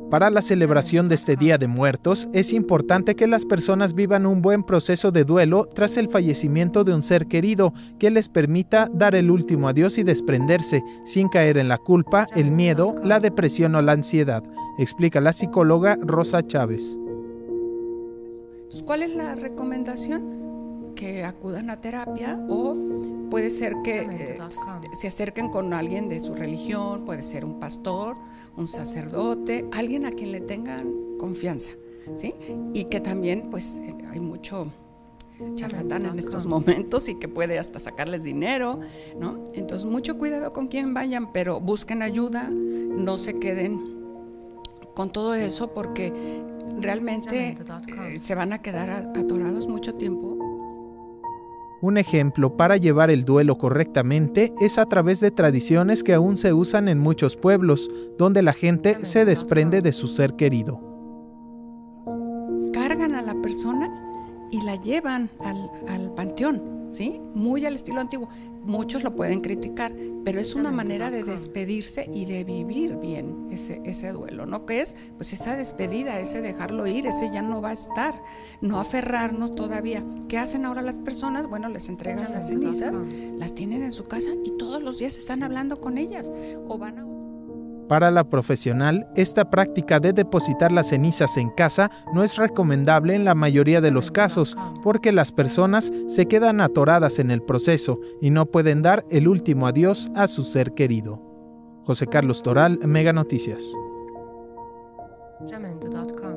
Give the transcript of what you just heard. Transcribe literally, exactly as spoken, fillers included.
Para la celebración de este Día de Muertos, es importante que las personas vivan un buen proceso de duelo tras el fallecimiento de un ser querido, que les permita dar el último adiós y desprenderse, sin caer en la culpa, el miedo, la depresión o la ansiedad, explica la psicóloga Rosa Chávez. ¿Cuál es la recomendación? Que acudan a terapia, o puede ser que eh, se acerquen con alguien de su religión, puede ser un pastor, un sacerdote, alguien a quien le tengan confianza, ¿sí? Y que también pues hay mucho charlatán en estos momentos y que puede hasta sacarles dinero, ¿no? Entonces mucho cuidado con quién vayan, pero busquen ayuda, no se queden con todo eso, porque realmente eh, se van a quedar atorados mucho tiempo. Un ejemplo para llevar el duelo correctamente es a través de tradiciones que aún se usan en muchos pueblos, donde la gente se desprende de su ser querido. Cargan a la persona y la llevan al, al panteón, ¿sí? Muy al estilo antiguo. Muchos lo pueden criticar, pero es una manera de despedirse y de vivir bien ese, ese duelo, ¿no? ¿Qué es? Pues esa despedida, ese dejarlo ir, ese ya no va a estar, no aferrarnos todavía. ¿Qué hacen ahora las personas? Bueno, les entregan las cenizas, las tienen en su casa y todos los días están hablando con ellas, o van a... Para la profesional, esta práctica de depositar las cenizas en casa no es recomendable en la mayoría de los casos, porque las personas se quedan atoradas en el proceso y no pueden dar el último adiós a su ser querido. José Carlos Toral, Mega Noticias.